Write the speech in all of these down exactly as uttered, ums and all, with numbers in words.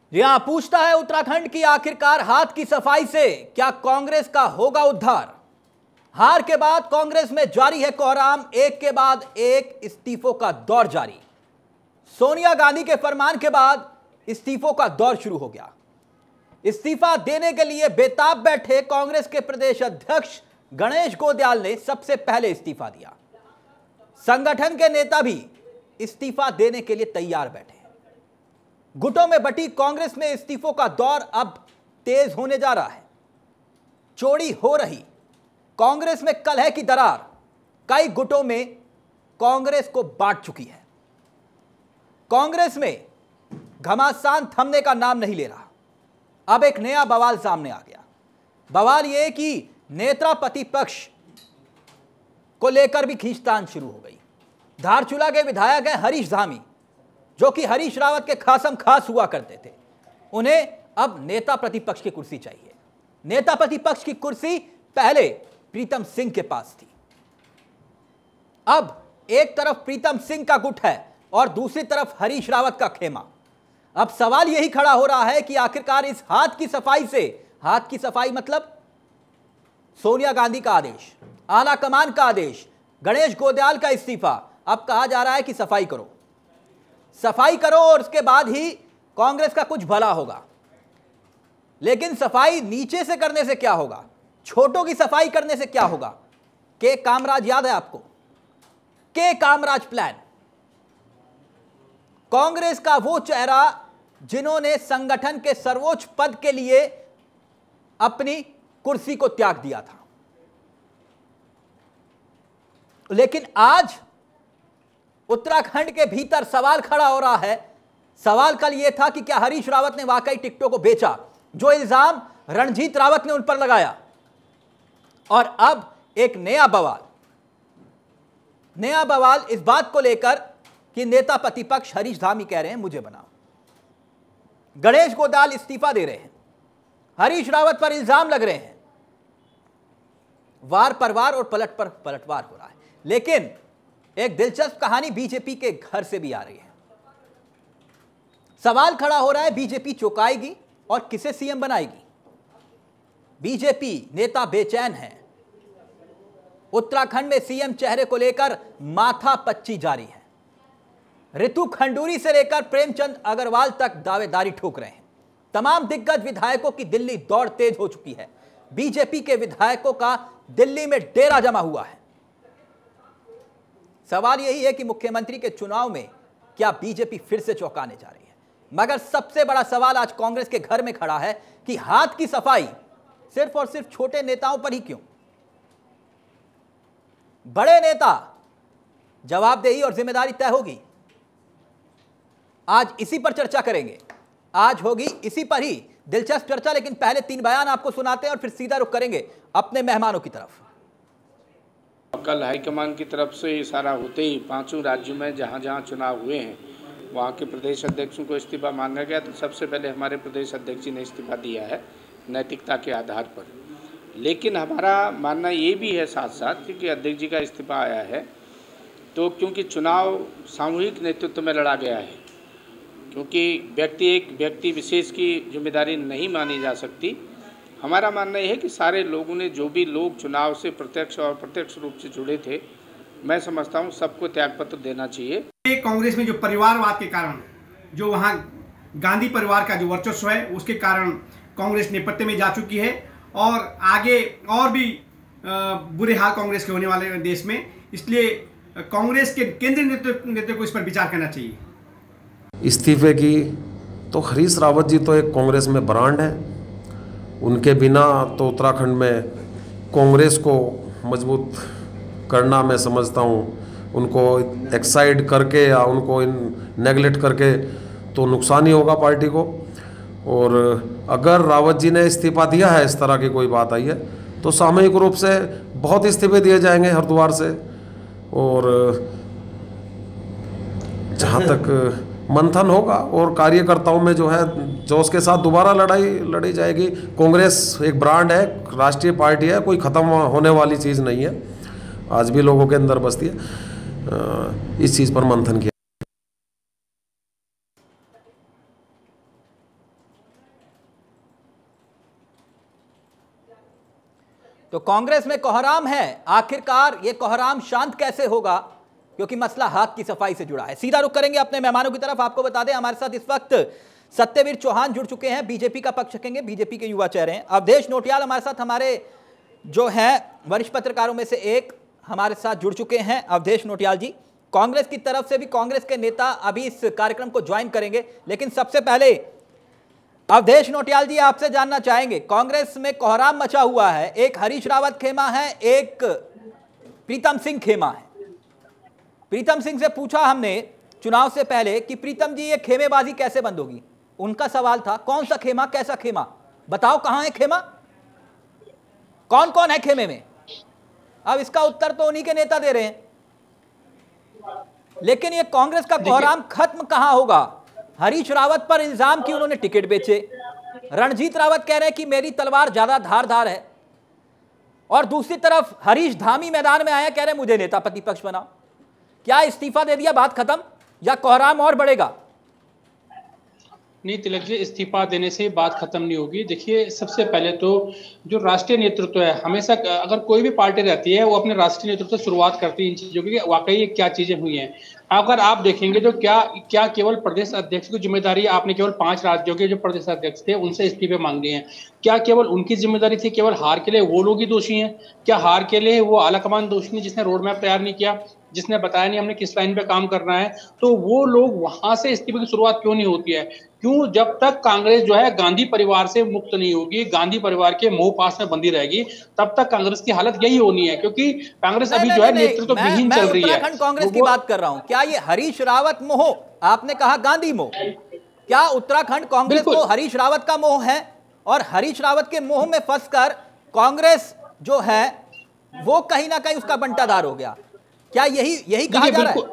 जी हां, पूछता है उत्तराखंड की आखिरकार हाथ की सफाई से क्या कांग्रेस का होगा उद्धार। हार के बाद कांग्रेस में जारी है कोहराम, एक के बाद एक इस्तीफों का दौर जारी। सोनिया गांधी के फरमान के बाद इस्तीफों का दौर शुरू हो गया। इस्तीफा देने के लिए बेताब बैठे कांग्रेस के प्रदेश अध्यक्ष गणेश गोंदियाल ने सबसे पहले इस्तीफा दिया। संगठन के नेता भी इस्तीफा देने के लिए तैयार बैठे। गुटों में बटी कांग्रेस में इस्तीफों का दौर अब तेज होने जा रहा है। चौड़ी हो रही कांग्रेस में कलह की दरार कई गुटों में कांग्रेस को बांट चुकी है। कांग्रेस में घमासान थमने का नाम नहीं ले रहा। अब एक नया बवाल सामने आ गया। बवाल यह कि नेता प्रतिपक्ष को लेकर भी खींचतान शुरू हो गई। धारचूला के विधायक हैं हरीश धामी, जो कि हरीश रावत के खासम खास हुआ करते थे। उन्हें अब नेता प्रतिपक्ष की कुर्सी चाहिए। नेता प्रतिपक्ष की कुर्सी पहले प्रीतम सिंह के पास थी। अब एक तरफ प्रीतम सिंह का गुट है और दूसरी तरफ हरीश रावत का खेमा। अब सवाल यही खड़ा हो रहा है कि आखिरकार इस हाथ की सफाई से, हाथ की सफाई मतलब सोनिया गांधी का आदेश, आला कमान का आदेश, गणेश गोंदियाल का इस्तीफा, अब कहा जा रहा है कि सफाई करो, सफाई करो और उसके बाद ही कांग्रेस का कुछ भला होगा। लेकिन सफाई नीचे से करने से क्या होगा? छोटों की सफाई करने से क्या होगा? के कामराज याद है आपको? के कामराज प्लान, कांग्रेस का वो चेहरा जिन्होंने संगठन के सर्वोच्च पद के लिए अपनी कुर्सी को त्याग दिया था। लेकिन आज उत्तराखंड के भीतर सवाल खड़ा हो रहा है। सवाल कल यह था कि क्या हरीश रावत ने वाकई टिकटों को बेचा, जो इल्जाम रणजीत रावत ने उन पर लगाया। और अब एक नया बवाल, नया बवाल इस बात को लेकर कि नेता प्रतिपक्ष हरीश धामी कह रहे हैं मुझे बनाओ। गणेश गोंदियाल इस्तीफा दे रहे हैं, हरीश रावत पर इल्जाम लग रहे हैं। वार पर वार और पलट पर पलटवार हो रहा है। लेकिन एक दिलचस्प कहानी बीजेपी के घर से भी आ रही है। सवाल खड़ा हो रहा है, बीजेपी चौंकाएगी और किसे सीएम बनाएगी? बीजेपी नेता बेचैन हैं। उत्तराखंड में सीएम चेहरे को लेकर माथापच्ची जारी है। ऋतु खंडूरी से लेकर प्रेमचंद अग्रवाल तक दावेदारी ठोक रहे हैं। तमाम दिग्गज विधायकों की दिल्ली दौड़ तेज हो चुकी है। बीजेपी के विधायकों का दिल्ली में डेरा जमा हुआ है। सवाल यही है कि मुख्यमंत्री के चुनाव में क्या बीजेपी फिर से चौंकाने जा रही है? मगर सबसे बड़ा सवाल आज कांग्रेस के घर में खड़ा है कि हाथ की सफाई सिर्फ और सिर्फ छोटे नेताओं पर ही क्यों? बड़े नेता जवाबदेही और जिम्मेदारी तय होगी। आज इसी पर चर्चा करेंगे। आज होगी इसी पर ही दिलचस्प चर्चा। लेकिन पहले तीन बयान आपको सुनाते हैं और फिर सीधा रुख करेंगे अपने मेहमानों की तरफ। कल हाईकमान की तरफ से इशारा होते ही पांचों राज्यों में जहां जहां चुनाव हुए हैं वहां के प्रदेश अध्यक्षों को इस्तीफा मांगा गया। तो सबसे पहले हमारे प्रदेश अध्यक्ष जी ने इस्तीफा दिया है नैतिकता के आधार पर। लेकिन हमारा मानना ये भी है साथ साथ क्योंकि अध्यक्ष जी का इस्तीफा आया है तो क्योंकि चुनाव सामूहिक नेतृत्व में लड़ा गया है, क्योंकि व्यक्ति एक व्यक्ति विशेष की जिम्मेदारी नहीं मानी जा सकती। हमारा मानना यह है कि सारे लोगों ने, जो भी लोग चुनाव से प्रत्यक्ष और प्रत्यक्ष रूप से जुड़े थे, मैं समझता हूं सबको त्यागपत्र देना चाहिए। कांग्रेस में जो परिवारवाद के कारण, जो वहां गांधी परिवार का जो वर्चस्व है, उसके कारण कांग्रेस नेपथ्य में जा चुकी है और आगे और भी बुरे हाल कांग्रेस के होने वाले हैं देश में। इसलिए कांग्रेस के केंद्रीय नेतृत्व नेतृत्व को इस पर विचार करना चाहिए। इस्तीफे की तो हरीश रावत जी तो एक कांग्रेस में ब्रांड है। उनके बिना तो उत्तराखंड में कांग्रेस को मजबूत करना, मैं समझता हूँ उनको एक्साइड करके या उनको नेगलेक्ट करके तो नुकसान ही होगा पार्टी को। और अगर रावत जी ने इस्तीफा दिया है, इस तरह की कोई बात आई है, तो सामूहिक रूप से बहुत इस्तीफे दिए जाएंगे हरिद्वार से। और जहाँ तक मंथन होगा और कार्यकर्ताओं में जो है जोश के साथ दोबारा लड़ाई लड़ी जाएगी। कांग्रेस एक ब्रांड है, राष्ट्रीय पार्टी है, कोई ख़त्म होने वाली चीज़ नहीं है, आज भी लोगों के अंदर बसती है। इस चीज़ पर मंथन किया। तो कांग्रेस में कोहराम है, आखिरकार ये कोहराम शांत कैसे होगा, क्योंकि मसला हाथ की सफाई से जुड़ा है। सीधा रुख करेंगे अपने मेहमानों की तरफ। आपको बता दें हमारे साथ इस वक्त सत्यवीर चौहान जुड़ चुके हैं, बीजेपी का पक्ष रखेंगे, बीजेपी के युवा चेहरे हैं। अवधेश नोटियाल हमारे साथ, हमारे जो हैं वरिष्ठ पत्रकारों में से एक हमारे साथ जुड़ चुके हैं। अवधेश नोटियाल जी, कांग्रेस की तरफ से भी कांग्रेस के नेता अभी इस कार्यक्रम को ज्वाइन करेंगे, लेकिन सबसे पहले अवधेश नोटियाल जी आपसे जानना चाहेंगे, कांग्रेस में कोहराम मचा हुआ है, एक हरीश रावत खेमा है, एक प्रीतम सिंह खेमा है। प्रीतम सिंह से पूछा हमने चुनाव से पहले कि प्रीतम जी ये खेमेबाजी कैसे बंद होगी। उनका सवाल था कौन सा खेमा, कैसा खेमा, बताओ कहां है खेमा, कौन कौन है खेमे में। अब इसका उत्तर तो उन्हीं के नेता दे रहे हैं, लेकिन ये कांग्रेस का कोहराम खत्म कहां होगा। हरीश रावत पर इल्जाम कि उन्होंने टिकट बेचे, रणजीत रावत कह रहे हैं कि मेरी तलवार ज्यादा धारदार है, और दूसरी तरफ हरीश धामी मैदान में आए, कह रहे मुझे नेता प्रतिपक्ष बनाओ। क्या इस्तीफा दे दिया बात खत्म, या कोहराम और बढ़ेगा? नहीं तिलक जी, इस्तीफा देने से बात खत्म नहीं होगी। देखिए, सबसे पहले तो जो राष्ट्रीय नेतृत्व है, हमेशा अगर कोई भी पार्टी रहती है वो अपने राष्ट्रीय नेतृत्व से शुरुआत करती है इन चीजों की, वाकई क्या चीजें हुई हैं। अगर आप देखेंगे तो क्या क्या केवल प्रदेश अध्यक्ष की जिम्मेदारी, आपने केवल पांच राज्यों के जो प्रदेश अध्यक्ष थे उनसे इस्तीफे मांग लिए हैं, क्या केवल उनकी जिम्मेदारी थी? केवल हार के लिए वो लोग ही दोषी हैं? क्या हार के लिए वो आलाकमान दोषी नहीं जिसने रोड मैप तैयार नहीं किया, जिसने बताया नहीं हमने किस लाइन पे काम करना है? तो वो लोग वहां से इस्तीफे की शुरुआत क्यों नहीं होती है? क्यों? जब तक कांग्रेस जो है गांधी परिवार से मुक्त नहीं होगी, गांधी परिवार के मोह पास में बंदी रहेगी, तब तक कांग्रेस की हालत यही होनी है, क्योंकि कांग्रेस अभी जो है नेतृत्व विहीन चल रही है। उत्तराखंड कांग्रेस की बात कर रहा हूं, क्या ये हरीश रावत मोह, आपने कहा गांधी मोह, क्या उत्तराखंड कांग्रेस को हरीश रावत का मोह है, और हरीश रावत के मोह में फंसकर कांग्रेस जो है वो कहीं ना कहीं उसका बंटाधार हो गया? क्या यही यही कहा जा रहा है?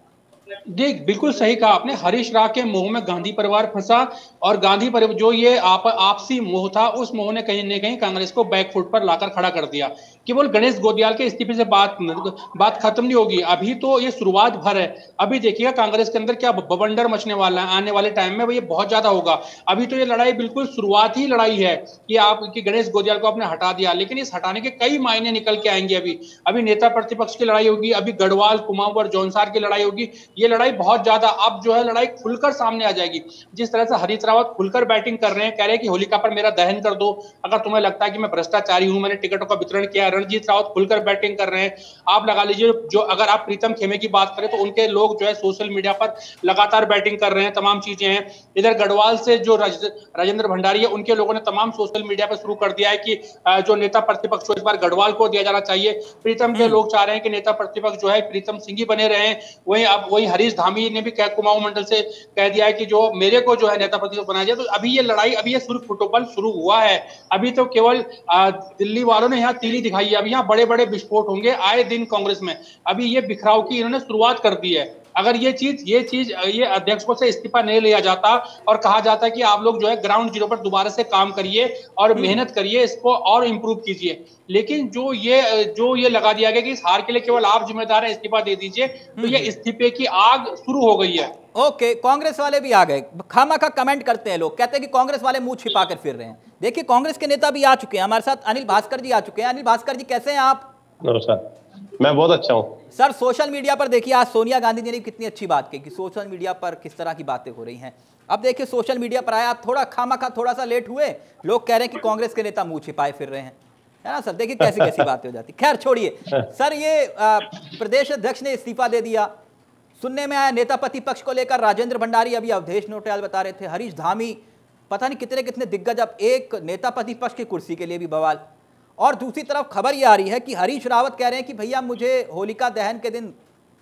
देख, बिल्कुल सही कहा आपने, हरीश राव के मोह में गांधी परिवार फंसा, और गांधी परिवार जो ये आप आपसी मोह था, उस मोह ने कहीं न कहीं कांग्रेस को बैकफुट पर लाकर खड़ा कर दिया। केवल गणेश गोदियाल के इस्तीफे से बात बात खत्म नहीं होगी, अभी तो ये शुरुआत भर है। अभी देखिएगा कांग्रेस के अंदर क्या बवंडर मचने वाला है आने वाले टाइम में, वो ये बहुत ज्यादा होगा। अभी तो ये लड़ाई बिल्कुल शुरुआत ही लड़ाई है कि आप कि गणेश गोदियाल को आपने हटा दिया, लेकिन इस हटाने के कई मायने निकल के आएंगे। अभी अभी नेता प्रतिपक्ष की लड़ाई होगी, अभी गढ़वाल, कुमाऊं और जौनसार की लड़ाई होगी। ये लड़ाई बहुत ज्यादा, अब जो है लड़ाई खुलकर सामने आ जाएगी। जिस तरह से हरीश रावत खुलकर बैटिंग कर रहे हैं, कह रहे हैं कि होलिका पर मेरा दहन कर दो अगर तुम्हें लगता है कि मैं भ्रष्टाचारी हूं, मैंने टिकटों का वितरण किया। रणजीत रावत खुलकर बैटिंग कर रहे हैं। आप लगा लीजिए, जो अगर आप प्रीतम खेमे की बात करें तो उनके लोग जो है सोशल मीडिया पर लगातार बैटिंग कर रहे हैं, तमाम चीजें हैं। इधर गढ़वाल से जो राजेंद्र भंडारी है, उनके लोगों ने तमाम सोशल मीडिया पर शुरू कर दिया है कि जो नेता प्रतिपक्ष को इस बार गढ़वाल को दिया जाना चाहिए। प्रीतम के लोग चाह रहे हैं कि नेता प्रतिपक्ष जो है प्रीतम सिंह ही बने रहे। वहीं अब वही हरीश धामी ने भी कुमाऊं मंडल से कह दिया है कि जो मेरे को जो है नेता प्रतिपक्ष बनाया जाए। तो अभी ये लड़ाई, अभी ये शुरू फुटबॉल शुरू हुआ है। अभी तो केवल दिल्ली वालों ने यहाँ तीली दिखाई है, अभी यहाँ बड़े बड़े विस्फोट होंगे आए दिन कांग्रेस में। अभी ये बिखराव की इन्होंने शुरुआत कर दी है। अगर ये चीज ये चीज ये अध्यक्षों से इस्तीफा नहीं लिया जाता और कहा जाता कि आप लोग जो है ग्राउंड जीरो पर दोबारा से काम करिए और मेहनत करिए, इसको और इंप्रूव कीजिए, लेकिन जो ये जो ये लगा दिया गया कि इस हार के लिए केवल आप जिम्मेदार हैं, इस्तीफा दे दीजिए, तो ये इस्तीफे की आग शुरू हो गई है। ओके, कांग्रेस वाले भी आ गए, खामा का कमेंट करते हैं लोग, कहते हैं कि कांग्रेस वाले मुंह छिपा कर फिर रहे हैं। देखिए, कांग्रेस के नेता भी आ चुके हैं हमारे साथ, अनिल भास्कर जी आ चुके हैं। अनिल भास्कर जी, कैसे हैं आप? नमस्कार, मैं बहुत अच्छा हूँ सर। सोशल मीडिया पर देखिए, आज सोनिया गांधी जी ने कितनी अच्छी बात की कि सोशल मीडिया पर किस तरह की बातें हो रही हैं। अब देखिए, सोशल मीडिया पर आया, थोड़ा खामा थोड़ा सा लेट हुए, लोग कह रहे हैं कि कांग्रेस के नेता मुंह छिपाए फिर रहे हैं, है ना सर? देखिए कैसी कैसी बातें हो जाती। खैर छोड़िए सर, ये आ, प्रदेश अध्यक्ष ने इस्तीफा दे दिया, सुनने में आया नेता प्रतिपक्ष को लेकर राजेंद्र भंडारी, अभी अवधेश नोटियाल बता रहे थे, हरीश धामी, पता नहीं कितने कितने दिग्गज, अब एक नेता प्रतिपक्ष की कुर्सी के लिए भी बवाल। और दूसरी तरफ खबर ये आ रही है कि हरीश रावत कह रहे हैं कि भैया मुझे होलिका दहन के दिन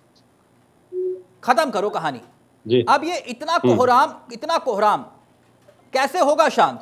खत्म करो कहानी जी। अब ये इतना कोहराम इतना कोहराम कैसे होगा शांत?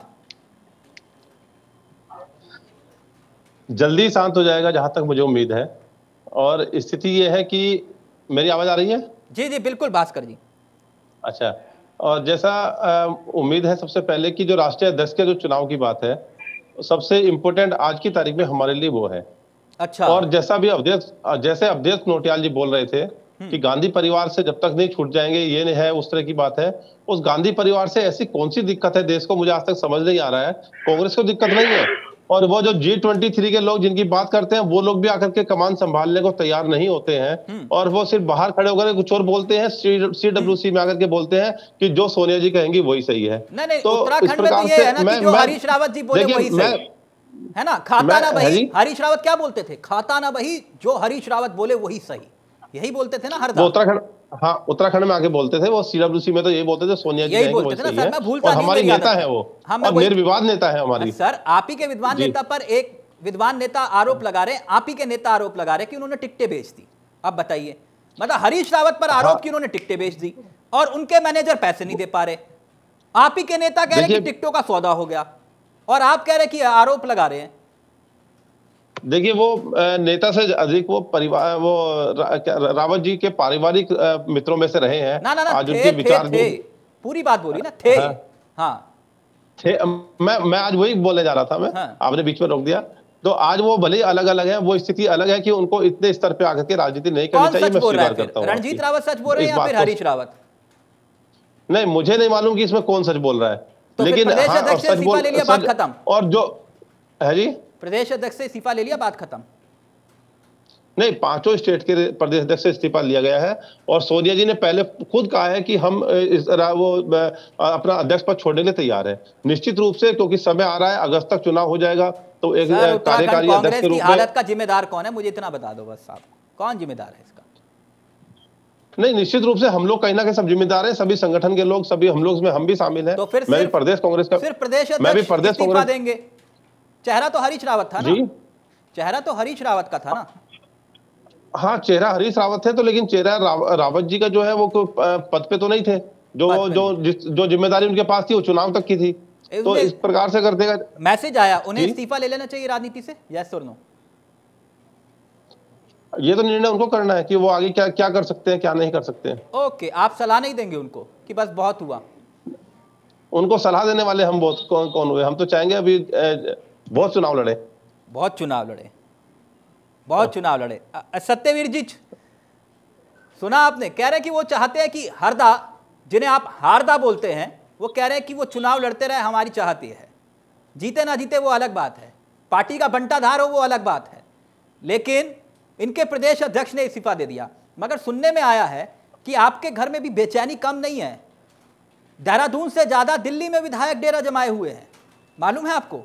जल्दी शांत हो जाएगा जहां तक मुझे उम्मीद है। और स्थिति ये है कि मेरी आवाज आ रही है? जी जी बिल्कुल भास्कर जी। अच्छा, और जैसा उम्मीद है, सबसे पहले कि जो राष्ट्रीय अध्यक्ष के जो चुनाव की बात है, सबसे इम्पोर्टेंट आज की तारीख में हमारे लिए वो है। अच्छा। और जैसा भी अवधेश जैसे अवधेश नोटियाल जी बोल रहे थे कि गांधी परिवार से जब तक नहीं छूट जाएंगे, ये नहीं है, उस तरह की बात है। उस गांधी परिवार से ऐसी कौन सी दिक्कत है देश को, मुझे आज तक समझ नहीं आ रहा है। कांग्रेस को दिक्कत नहीं है, और वो जो जी ट्वेंटी थ्री के लोग जिनकी बात करते हैं वो लोग भी आकर के कमान संभालने को तैयार नहीं होते हैं, और वो सिर्फ बाहर खड़े होकर कुछ और बोलते हैं, सी डब्ल्यू सी में आकर के बोलते हैं कि जो सोनिया जी कहेंगी वही सही है। नहीं नहीं, तो उत्तराखंड में तो ये है ना कि जो हरीश रावत जी बोले वही सही है ना, खाता ना वही। हरीश रावत क्या बोलते थे, खाता ना वही, जो हरीश रावत बोले वही सही, यही बोलते थे ना हर दफा। उत्तराखंड, हाँ उत्तराखंड में आके बोलते थे वो, सीडब्ल्यूसी में तो यही बोलते थे सोनिया जी यही बोलते थे ना सर, मैं भूलता नहीं, हमारी नेता है वो, और निर्विवाद नेता है हमारी। सर आप ही के विद्वान नेता पर एक विद्वान नेता आरोप लगा रहे, आप ही के नेता आरोप लगा रहे कि उन्होंने टिकटें बेच दी। अब बताइए, मतलब हरीश रावत पर आरोप कि उन्होंने टिकटें बेच दी और उनके मैनेजर पैसे नहीं दे पा रहे। आप ही के नेता कह रहे कि टिकटों का सौदा हो गया और आप कह रहे कि आरोप लगा रहे हैं। देखिए वो नेता से अधिक वो परिवार, वो रावत जी के पारिवारिक मित्रों में से रहे हैं। ना ना ना, आज थे, उनके थे, विचार थे, पूरी बात बोली ना, थे। हाँ, हाँ। थे, मैं मैं आज वही बोलने जा रहा था मैं, हाँ। आपने बीच में रोक दिया। तो आज वो भले अलग अलग है, वो स्थिति अलग है कि उनको इतने स्तर पे आकर के राजनीति नहीं करनी चाहिए। मैं स्वीकार करता हूँ। रणजीत रावत सच बोल रहे हैं या फिर हरीश रावत? नहीं, मुझे नहीं मालूम कि इसमें कौन सच बोल रहा है, लेकिन प्रदेश अध्यक्ष से इस्तीफा ले लिया, बात खत्म। और जो है जी, प्रदेश अध्यक्ष से इस्तीफा ले लिया, बात खत्म। नहीं, पांचों स्टेट के प्रदेश अध्यक्ष से इस्तीफा लिया गया है, और सोनिया जी ने पहले खुद कहा है कि हम इस वो अपना अध्यक्ष पद छोड़ने के लिए तैयार है, निश्चित रूप से, क्योंकि समय आ रहा है, अगस्त तक चुनाव हो जाएगा। तो एक कार्यकारी अध्यक्ष के रूप में हालत का जिम्मेदार कौन है, मुझे इतना बता दो बस साहब, कौन जिम्मेदार है इसका? नहीं, निश्चित रूप से हम लोग कहीं ना कहीं सब जिम्मेदार हैं, सभी संगठन के लोग, सभी हम लोग, इसमें हम भी शामिल हैं। तो फिर मैं भी प्रदेश कांग्रेस का, सिर्फ प्रदेश मैं भी प्रदेश कांग्रेस देंगे। चेहरा तो हरीश रावत था ना, चेहरा तो हरीश रावत का था ना। हाँ, चेहरा हरीश रावत है, तो लेकिन चेहरा राव, रावत जी का जो है वो पद पे तो नहीं थे, जो जो जो जिम्मेदारी उनके पास थी वो चुनाव तक की थी। तो इस प्रकार से कर देगा। मैसेज आया, उन्हें इस्तीफा ले लेना चाहिए राजनीति से, यस और नो? ये तो निर्णय उनको करना है कि वो आगे क्या क्या कर सकते हैं, क्या नहीं कर सकते हैं। ओके, आप सलाह नहीं देंगे उनको कि बस बहुत हुआ? उनको सलाह देने वाले हम बहुत कौन कौन हुए? हम तो चाहेंगे अभी बहुत चुनाव लड़े, बहुत चुनाव लड़े, बहुत चुनाव लड़े। सत्यवीर जी, सुना आपने, कह रहे कि वो चाहते हैं कि हरदा, जिन्हें आप हारदा बोलते हैं, वो कह रहे हैं कि वो चुनाव लड़ते रहे, हमारी चाहती है। जीते ना जीते वो अलग बात है, पार्टी का बंटाधार हो वो अलग बात है, लेकिन इनके प्रदेश अध्यक्ष ने इस्तीफा दे दिया। मगर सुनने में आया है कि आपके घर में भी बेचैनी कम नहीं है, देहरादून से ज्यादा दिल्ली में विधायक डेरा जमाए हुए हैं, मालूम है आपको?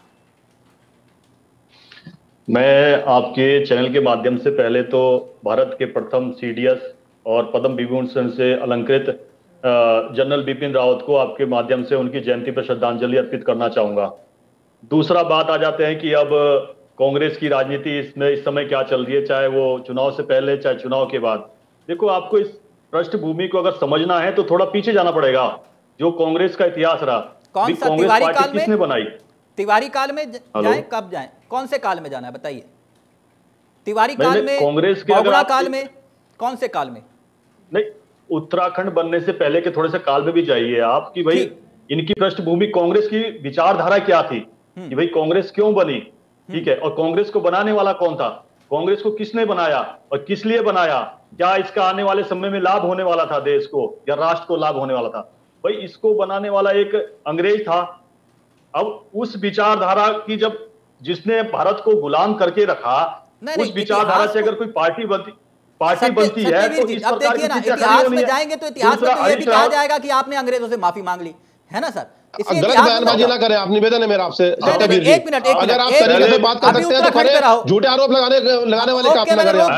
मैं आपके चैनल के माध्यम से पहले तो भारत के प्रथम सीडीएस और पद्म विभूषण से अलंकृत जनरल बिपिन रावत को आपके माध्यम से उनकी जयंती पर श्रद्धांजलि अर्पित करना चाहूंगा। दूसरा बात आ जाते हैं कि अब कांग्रेस की राजनीति इसमें इस समय क्या चल रही है, चाहे वो चुनाव से पहले चाहे चुनाव के बाद। देखो, आपको इस पृष्ठभूमि को अगर समझना है तो थोड़ा पीछे जाना पड़ेगा, जो कांग्रेस का इतिहास रहा। कौन सा कांग्रेस तिवारी पार्टी काल में किसने बनाई? तिवारी काल में जाएं, कब जाएं, कौन से काल में जाना है बताइए? तिवारी काल में, कांग्रेस के बगुड़ा काल में, कौन से काल में? नहीं, उत्तराखंड बनने से पहले के थोड़े से काल में भी जाइए आप, कि भाई इनकी पृष्ठभूमि, कांग्रेस की विचारधारा क्या थी, कि भाई कांग्रेस क्यों बनी, ठीक है, और कांग्रेस को बनाने वाला कौन था, कांग्रेस को किसने बनाया और किस लिए बनाया, क्या इसका आने वाले समय में लाभ होने वाला था देश को या राष्ट्र को लाभ होने वाला था। भाई इसको बनाने वाला एक अंग्रेज था। अब उस विचारधारा की, जब जिसने भारत को गुलाम करके रखा, उस विचारधारा से अगर कोई पार्टी बनती पार्टी बनती है तो इस अब देखिए ना, इतिहास में जाएंगे तो इतिहास में तो ये भी कहा जाएगा कि आपने अंग्रेजों से माफी मांग ली है ना सर। गलत बयानबाजी ना करें, आप निवेदन है मेरा आपसे। सत्यवीर जी, एक मिनट, एक अगर आप तरीके से बात कर सकते हैं तो करें, झूठे आरोप लगाने लगाने वाले काम ना करें।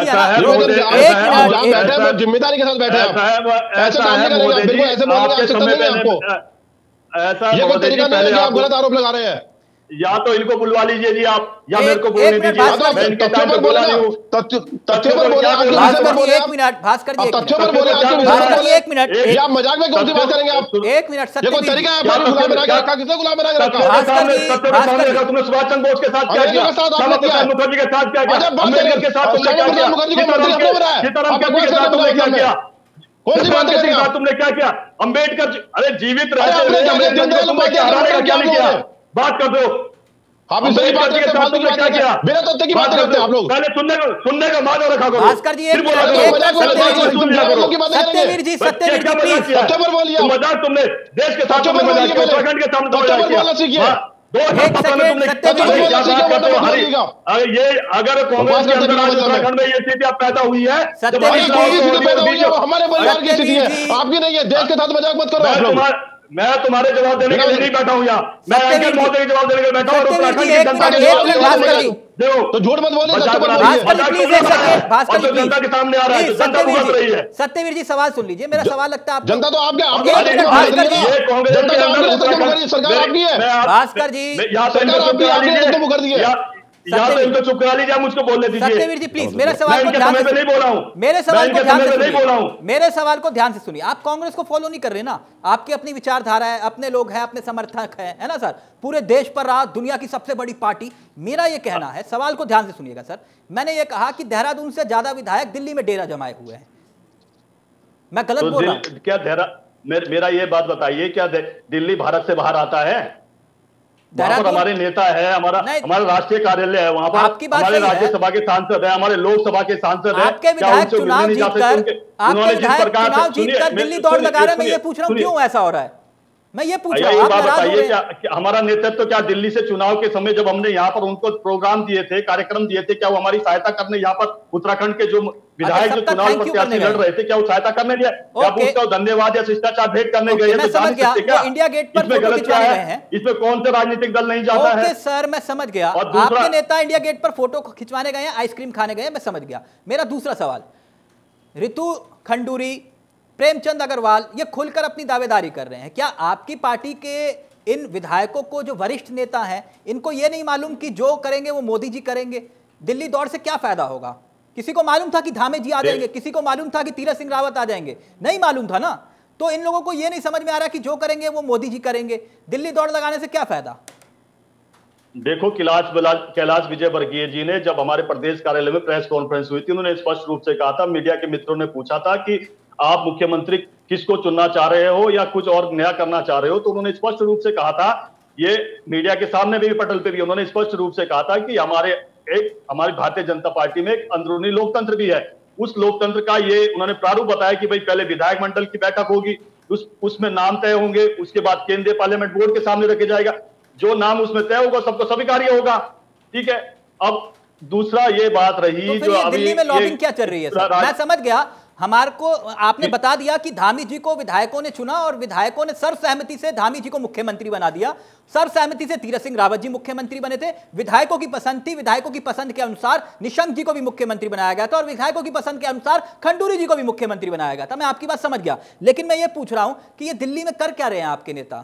आप जिम्मेदारी के साथ बैठे हैं, ऐसे काम नहीं करेंगे, बिल्कुल ऐसे बोलने की आवश्यकता नहीं है आपको। ऐसा ये कोई तरीका नहीं है कि आप गलत आरोप लगा रहे हैं। या तो इनको बुलवा लीजिए जी आप, या मेरे को बोलने दीजिए। मैं इनके टाइम पे बोला नहीं हूं, तथ्यों पर बोले। एक मिनट भास्कर जी, तथ्यों पर बोले, भास्कर जी एक मिनट, या मजाक में कौन सी बात करेंगे आप? एक मिनट, ये कोई तरीका है? आपने गुलाम बना के रखा, किसने गुलाम बना के रखा? भास्कर जी, भास्कर जी, तुमने सुभाष चंद्र बोस के साथ क्या किया, मुखर्जी के साथ क्या किया, अम्बेडकर के साथ तुमने क्या किया, सीताराम केसरी के साथ तुमने क्या किया, कौन सी बात के साथ तुमने क्या किया? अम्बेडकर, अरे जीवित रहते तुमने हराने का क्या नहीं किया? बात कर दो। आप सही बात करते हैं, फालतू की बात क्या? बिना तथ्य की बात करते हैं आप लोग। पहले सुनने को सुनने का मानो रखा करो। भास्कर जी, एक सत्यवीर जी, सत्यवीर जी प्लीज, तथ्य पर बोलिए। मजाक तुमने देश के साथ मजाक किया, उत्तराखंड के सामने मजाक किया। दो सप्ताह में तुमने क्या बात करते हो? हरी अगर ये अगर कांग्रेस के अंदर आज उत्तराखंड में ये स्थिति पैदा हुई है, हमारे परिवार की स्थिति है, आपकी नहीं है। देश के साथ मजाक मत करो आप लोग। मैं तुम्हारे जवाब देने के लिए नहीं बैठा हूँ यहाँ, मैं अंकित महोदय के जवाब देने के लिए बैठा हूँ और उत्तराखंड की जनता के जवाब देखो तो झूठ मत बोलिए, जनता के सामने आ रहा है, जनता भुगत रही है। सत्यवीर जी सवाल सुन लीजिए, मेरा सवाल लगता है जनता तो आपके आपके सरकार आपकी है। भास्कर जी या तो इनको चुप करा लीजिए, मुझको बोलने दीजिए। सत्यवीर जी प्लीज मेरे सवाल को ध्यान से नहीं बोला हूं, मेरे सवाल को ध्यान से नहीं बोला हूं, मेरे सवाल को ध्यान से सुनिए। आप कांग्रेस को फॉलो नहीं कर रहे ना, आपकी अपनी विचारधारा है, अपने लोग हैं, अपने समर्थक हैं, है ना सर। पूरे देश पर रहा, दुनिया की सबसे बड़ी पार्टी। मेरा ये कहना है, सवाल को ध्यान से सुनिएगा सर, मैंने ये कहा कि देहरादून से ज्यादा विधायक दिल्ली में डेरा जमाए हुए हैं। मैं गलत बोल रहा हूं क्या? देहरा मेरा ये बात बताइए, क्या दिल्ली भारत से बाहर आता है? वहां पर हमारे नेता है, हमारा हमारा राष्ट्रीय कार्यालय है, वहां पर हमारे राज्यसभा के सांसद है, हमारे लोकसभा के सांसद है। आपके विधायक चुनाव जीतकर आपके विधायक चुनाव जीतकर दिल्ली दौड़ लगा रहे हैं। मैं ये पूछ रहा हूँ क्यों ऐसा हो रहा है? मैं ये पूछ रहा हूँ, आप बताइए क्या हमारा नेतृत्व क्या दिल्ली से चुनाव के समय जब हमने यहाँ पर उनको प्रोग्राम दिए थे, कार्यक्रम दिए थे, क्या वो हमारी सहायता करने यहाँ पर उत्तराखंड के जो विधायक जो चुनाव प्रत्याशी लड़ रहे थे, क्या वो सहायता करने गए? क्या वो उसका धन्यवाद या शिष्टाचार भेंट करने गए? इंडिया गेट पर फोटो खिंचवाने गए हैं, इसमें कौन से राजनीतिक दल नहीं जाता है? सर मैं समझ गया, आपके नेता इंडिया गेट पर फोटो खिंचवाने गए हैं, आइसक्रीम खाने गए हैं, मैं समझ गया। मेरा दूसरा सवाल, रितु खंडूरी, प्रेमचंद अग्रवाल ये खुलकर अपनी दावेदारी कर रहे हैं, क्या आपकी पार्टी के इन विधायकों को, जो वरिष्ठ नेता हैं, इनको ये नहीं मालूम कि जो करेंगे वो मोदी जी करेंगे? दिल्ली दौड़ से क्या फायदा होगा? किसी को मालूम था कि धामे जी आ जाएंगे, किसी को मालूम था कि तीरथ सिंह रावत आ जाएंगे? नहीं मालूम था ना। तो इन लोगों को ये नहीं समझ में आ रहा कि जो करेंगे वो मोदी जी करेंगे, दिल्ली दौड़ लगाने से क्या फायदा? देखो, कैलाश कैलाश विजयवर्गीय जी ने जब हमारे प्रदेश कार्यालय में प्रेस कॉन्फ्रेंस हुई थी, उन्होंने स्पष्ट रूप से कहा था, मीडिया के मित्रों ने पूछा था कि आप मुख्यमंत्री किसको चुनना चाह रहे हो या कुछ और नया करना चाह रहे हो, तो उन्होंने स्पष्ट रूप से कहा था, ये मीडिया के सामने भी पटल पे भी उन्होंने स्पष्ट रूप से कहा था कि हमारे एक हमारी भारतीय जनता पार्टी में एक अंदरूनी लोकतंत्र भी है। उस लोकतंत्र का ये उन्होंने प्रारूप बताया कि भाई पहले विधायक मंडल की बैठक होगी, उस उसमें नाम तय होंगे, उसके बाद केंद्रीय पार्लियामेंट बोर्ड के सामने रखे जाएगा, जो नाम उसमें तय होगा सबको स्वीकार्य होगा। ठीक है, अब दूसरा ये बात रही, तो जो अभी दिल्ली में लॉबिंग क्या चल रही है सर? मैं समझ गया, हमारे को आपने बता दिया कि धामी जी को विधायकों ने चुना और विधायकों ने सर्वसहमति से धामी जी को मुख्यमंत्री बना दिया, सर्वसहमति से तीरथ सिंह रावत जी मुख्यमंत्री बने थे, विधायकों की पसंद थी, विधायकों की पसंद के अनुसार निशंक जी को भी मुख्यमंत्री बनाया गया था और विधायकों की पसंद के अनुसार खंडूरी जी को भी मुख्यमंत्री बनाया गया था। मैं आपकी बात समझ गया, लेकिन मैं ये पूछ रहा हूं कि ये दिल्ली में कर क्या रहे हैं आपके नेता?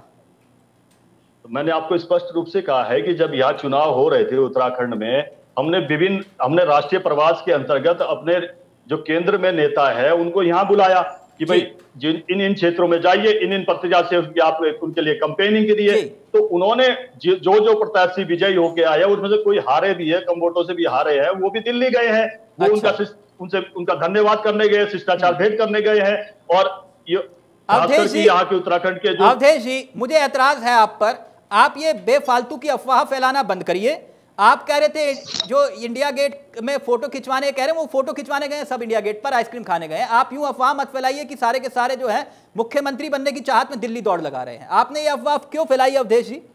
मैंने आपको स्पष्ट रूप से कहा है कि जब यहाँ चुनाव हो रहे थे उत्तराखंड में, हमने विभिन्न हमने राष्ट्रीय प्रवास के अंतर्गत अपने जो केंद्र में नेता है उनको यहाँ बुलाया कि भाई जिन इन इन क्षेत्रों में जाइए, इन इन प्रत्याशी आप उनके लिए कैंपेनिंग के लिए। तो उन्होंने जो जो प्रत्याशी विजयी होके आए उसमें से कोई हारे भी है, कम वोटों से भी हारे हैं, वो भी दिल्ली गए हैं, वो उनका उनसे उनका धन्यवाद करने गए, शिष्टाचार भेंट करने गए हैं। और अवधेश जी, यहाँ के उत्तराखंड के जो अवधेश जी, मुझे एतराज है आप पर, आप ये बेफालतू की अफवाह फैलाना बंद करिए। आप कह रहे थे जो इंडिया गेट में फोटो खिंचवाने कह रहे हैं, वो फोटो खिंचवाने गए हैं सब इंडिया गेट पर, आइसक्रीम खाने गए हैं। आप यूं अफवाह मत फैलाइए कि सारे के सारे जो है मुख्यमंत्री बनने की चाहत में दिल्ली दौड़ लगा रहे हैं। आपने ये अफवाह क्यों फैलाई अवधेश जी?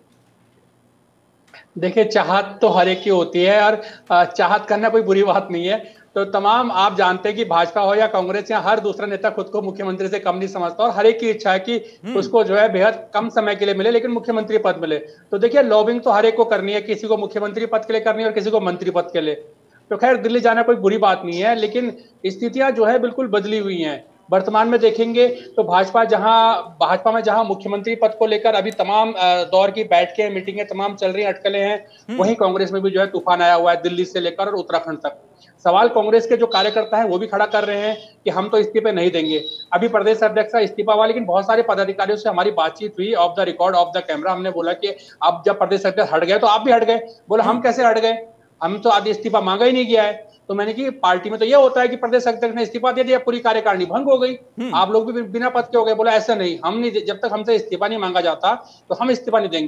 देखिए, चाहत तो हर एक की होती है और चाहत करना कोई बुरी बात नहीं है। तो तमाम आप जानते हैं कि भाजपा हो या कांग्रेस या हर दूसरा नेता खुद को मुख्यमंत्री से कम नहीं समझता और हर एक की इच्छा है कि उसको जो है बेहद कम समय के लिए मिले लेकिन मुख्यमंत्री पद मिले। तो देखिए, लॉबिंग तो हर एक को करनी है, किसी को मुख्यमंत्री पद के लिए करनी है और किसी को मंत्री पद के लिए। तो खैर, दिल्ली जाना कोई बुरी बात नहीं है, लेकिन स्थितियां जो है बिल्कुल बदली हुई हैं। वर्तमान में देखेंगे तो भाजपा जहां भाजपा में जहां मुख्यमंत्री पद को लेकर अभी तमाम दौर की बैठकें, मीटिंगें तमाम चल रही हैं, अटकलें हैं, वहीं कांग्रेस में भी जो है तूफान आया हुआ है, दिल्ली से लेकर और उत्तराखंड तक। सवाल कांग्रेस के जो कार्यकर्ता हैं वो भी खड़ा कर रहे हैं कि हम तो इस्तीफे नहीं देंगे। अभी प्रदेश अध्यक्ष का इस्तीफा हुआ, लेकिन बहुत सारे पदाधिकारियों से हमारी बातचीत हुई off the record, off the camera. हमने बोला कि अब जब प्रदेश अध्यक्ष हट गए तो आप भी हट गए। बोला हम कैसे हट गए, हम तो आदि इस्तीफा मांगा ही नहीं गया है। तो मैंने कि पार्टी में तो ये होता है कि प्रदेश अध्यक्ष ने इस्तीफा दे दिया, पूरी कार्यकारिणी भंग हो गई, आप लोग भी बिना पद के हो गए। बोला ऐसा नहीं, हम नहीं, जब तक हमसे इस्तीफा नहीं मांगा जाता तो हम इस्तीफा नहीं देंगे।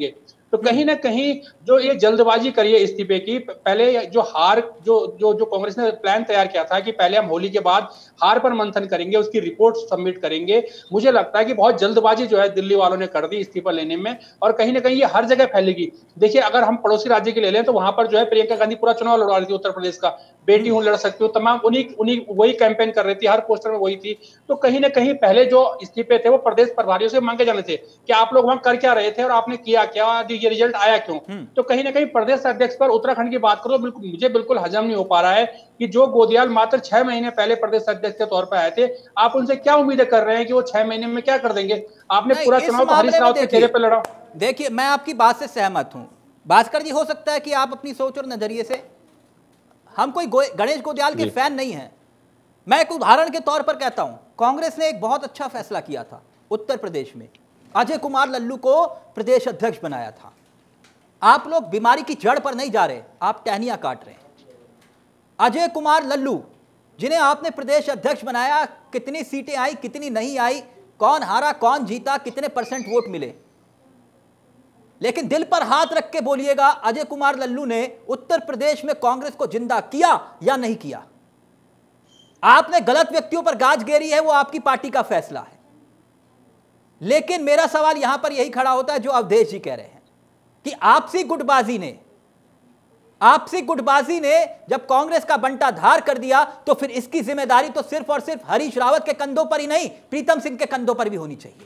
तो कहीं ना कहीं जो ये जल्दबाजी करी है इस्तीफे की, पहले जो हार जो जो जो कांग्रेस ने प्लान तैयार किया था कि पहले हम होली के बाद हार पर मंथन करेंगे, उसकी रिपोर्ट सबमिट करेंगे, मुझे लगता है कि बहुत जल्दबाजी जो है दिल्ली वालों ने कर दी इस्तीफा लेने में, और कहीं ना कहीं ये हर जगह फैलेगी। देखिए, अगर हम पड़ोसी राज्य के ले लें तो वहां पर जो है प्रियंका गांधी पूरा चुनाव लड़वा रही थी उत्तर प्रदेश का, बेटी हूं लड़ सकती हूँ, तमाम उन्हीं उन्हीं वही कैंपेन कर रही थी, हर पोस्टर में वही थी। तो कहीं ना कहीं पहले जो इस्तीफे थे वो प्रदेश प्रभारियों से मांगे जाने थे कि आप लोग वहां कर क्या रहे थे और आपने किया क्या, ये रिजल्ट आया क्यों। तो कहीं ना कहीं प्रदेश अध्यक्ष पर उत्तराखंड की बात करो, बिल्कुल मुझे बिल्कुल हजम नहीं हो पा रहा है कि जो गोदियाल मात्र छह महीने पहले प्रदेश अध्यक्ष के तौर पर आए थे, आप उनसे क्या उम्मीदें कर रहे हैं कि वो छह महीने में क्या कर देंगे। आपने पूरा चुनाव तो हरीश रावत के चेहरे पर लड़ा। देखिए, मैं आपकी बात से सहमत हूं भास्कर जी, हो सकता है कि आप अपनी सोच और नजरिए से, हम कोई गणेश गोदियाल के फैन नहीं हैं। मैं एक उदाहरण के तौर पर कहता हूं, कांग्रेस ने एक बहुत अच्छा फैसला किया था उत्तर प्रदेश में, अजय कुमार लल्लू को प्रदेश अध्यक्ष बनाया था। आप लोग बीमारी की जड़ पर नहीं जा रहे, आप टहनियां काट रहे हैं। अजय कुमार लल्लू जिन्हें आपने प्रदेश अध्यक्ष बनाया, कितनी सीटें आई कितनी नहीं आई, कौन हारा कौन जीता, कितने परसेंट वोट मिले, लेकिन दिल पर हाथ रख के बोलिएगा, अजय कुमार लल्लू ने उत्तर प्रदेश में कांग्रेस को जिंदा किया या नहीं किया। आपने गलत व्यक्तियों पर गाज घेरी है, वो आपकी पार्टी का फैसला है। लेकिन मेरा सवाल यहां पर यही खड़ा होता है जो अवधेश जी कह रहे हैं कि आपसी गुटबाजी ने आपसी गुटबाजी ने जब कांग्रेस का बंटा धार कर दिया, तो फिर इसकी जिम्मेदारी तो सिर्फ और सिर्फ हरीश रावत के कंधों पर ही नहीं, प्रीतम सिंह के कंधों पर भी होनी चाहिए।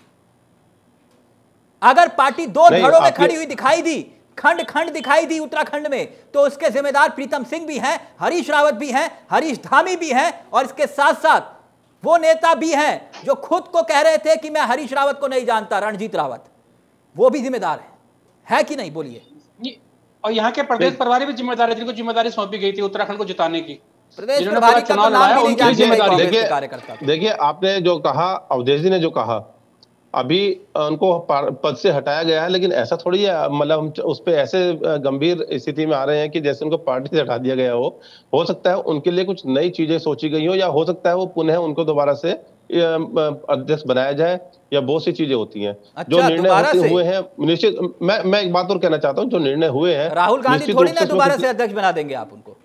अगर पार्टी दो धड़ों में खड़ी हुई दिखाई दी, खंड खंड दिखाई दी उत्तराखंड में, तो उसके जिम्मेदार प्रीतम सिंह भी हैं, हरीश रावत भी हैं, हरीश धामी भी हैं, और इसके साथ साथ वो नेता भी हैं जो खुद को कह रहे थे कि मैं हरीश रावत को नहीं जानता, रणजीत रावत, वो भी जिम्मेदार है, है कि नहीं? बोलिए। और यहाँ के प्रदेश प्रभारी भी जिम्मेदार है, जिनको जिम्मेदारी सौंपी गई थी उत्तराखंड को जिताने की। प्रदेश प्रभारी का नाम भी नहीं जानते। देखिए, आपने जो कहा, अवधेश जी ने जो कहा, अभी उनको पद से हटाया गया है, लेकिन ऐसा थोड़ी है, मतलब हम उस पर ऐसे गंभीर स्थिति में आ रहे हैं कि जैसे उनको पार्टी से हटा दिया गया हो। हो सकता है उनके लिए कुछ नई चीजें सोची गई हो, या हो सकता है वो पुनः उनको दोबारा से अध्यक्ष बनाया जाए, या बहुत सी चीजें होती हैं। अच्छा, जो निर्णय हुए हैं निश्चित, मैं मैं एक बात और कहना चाहता हूँ, जो निर्णय हुए हैं, राहुल गांधी थोड़ी ना दोबारा से अध्यक्ष बना देंगे आप उनको।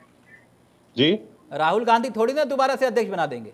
जी, राहुल गांधी थोड़ी ना दोबारा से अध्यक्ष बना देंगे।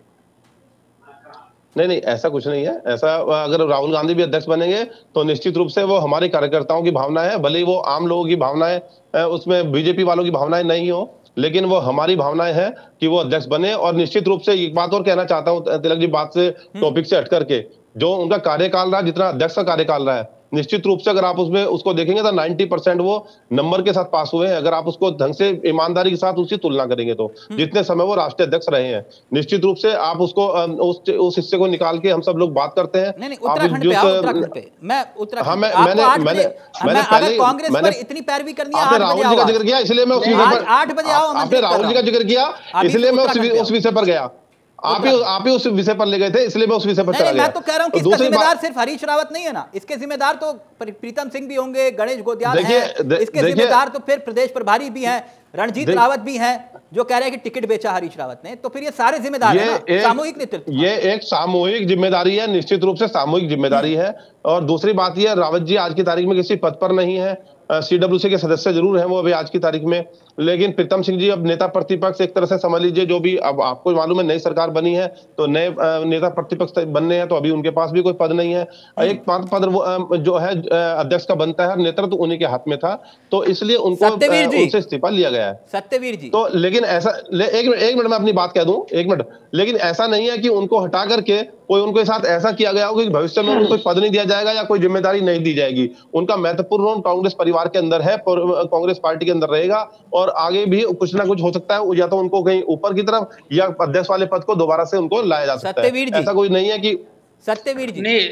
नहीं नहीं, ऐसा कुछ नहीं है। ऐसा अगर राहुल गांधी भी अध्यक्ष बनेंगे तो निश्चित रूप से वो हमारे कार्यकर्ताओं की भावना है, भले ही वो आम लोगों की भावनाएं, उसमें बीजेपी वालों की भावनाएं नहीं हो, लेकिन वो हमारी भावनाएं हैं कि वो अध्यक्ष बने। और निश्चित रूप से एक बात और कहना चाहता हूं तिलक जी, बात से टॉपिक से हट करके, जो उनका कार्यकाल रहा, जितना अध्यक्ष का कार्यकाल रहा है, निश्चित रूप से अगर आप उसमें उसको देखेंगे तो नब्बे परसेंट वो नंबर के साथ पास हुए हैं। अगर आप उसको ढंग से ईमानदारी के साथ उसकी तुलना करेंगे तो जितने समय वो राष्ट्रीय अध्यक्ष रहे हैं, निश्चित रूप से आप उसको उस उस हिस्से को निकाल के हम सब लोग बात करते हैं। नहीं नहीं, उत्तराखंड पे आओ, उत्तराखंड पे। मैं उत्तराखंड हाँ, मैं, मैंने मैंने मैंने पहले कांग्रेस पर इतनी पैरवी करनी है, आपने राहुल जी का जिक्र किया इसलिए मैं उस विषय पर, आठ बजे आओ, आपने राहुल जी का जिक्र किया इसलिए मैं उस विषय पर गया। आप ही आप ही उस विषय पर ले गए थे, इसलिए मैं उस विषय पर चला गया। मैं तो कह रहा हूं कि इसका जिम्मेदार सिर्फ हरीश रावत नहीं है ना, इसके जिम्मेदार तो प्रीतम सिंह भी होंगे, गणेश गोदियाल हैं, इसके जिम्मेदार तो फिर प्रदेश प्रभारी भी हैं, रणजीत रावत भी हैं, जो कह रहे हैं कि टिकट बेचा हरीश रावत ने। तो फिर ये सारे जिम्मेदार हैं ना, सामूहिक नेतृत्व। ये एक सामूहिक जिम्मेदारी है, निश्चित रूप से सामूहिक जिम्मेदारी है। और दूसरी बात यह, रावत जी आज की तारीख में किसी पद पर नहीं है, सीडब्ल्यूसी के सदस्य जरूर हैं वो अभी आज की तारीख में, लेकिन प्रीतम सिंह जी अब नेता प्रतिपक्ष एक तरह से समझ लीजिए, जो भी अब आपको मालूम है नई सरकार बनी है तो नए नेता प्रतिपक्ष बनने हैं, तो अभी उनके पास भी कोई पद नहीं है। एक पद जो है अध्यक्ष का बनता है, नेतृत्व तो उन्हीं के हाथ में था, तो इसलिए उनको उनसे इस्तीफा लिया गया है। सत्यवीर जी तो लेकिन ऐसा एक एक मिनट में अपनी बात कह दूं, एक मिनट, लेकिन ऐसा नहीं है कि उनको हटा करके कोई उनके साथ ऐसा किया गया हो कि भविष्य में उनको कोई पद नहीं दिया जाएगा या कोई जिम्मेदारी नहीं दी जाएगी। उनका महत्वपूर्ण रोल कांग्रेस परिवार के अंदर है, कांग्रेस पार्टी के अंदर रहेगा, और आगे भी कुछ ना कुछ हो सकता है, या तो उनको कहीं ऊपर की तरफ या अध्यक्ष वाले पद को दोबारा से उनको लाया जा सकता है। ऐसा कोई नहीं है कि सत्यवीर जी नहीं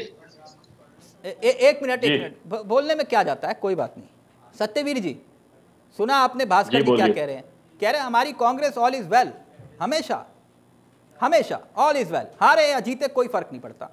ए, एक मिनट एक मिनट बोलने में क्या जाता है, कोई बात नहीं। सत्यवीर जी, सुना आपने भास्कर जी क्या कह रहे हैं? कह रहे हैं हमारी कांग्रेस ऑल इज वेल, हमेशा हमेशा ऑल इज वेल, हारे या जीते कोई फर्क नहीं पड़ता,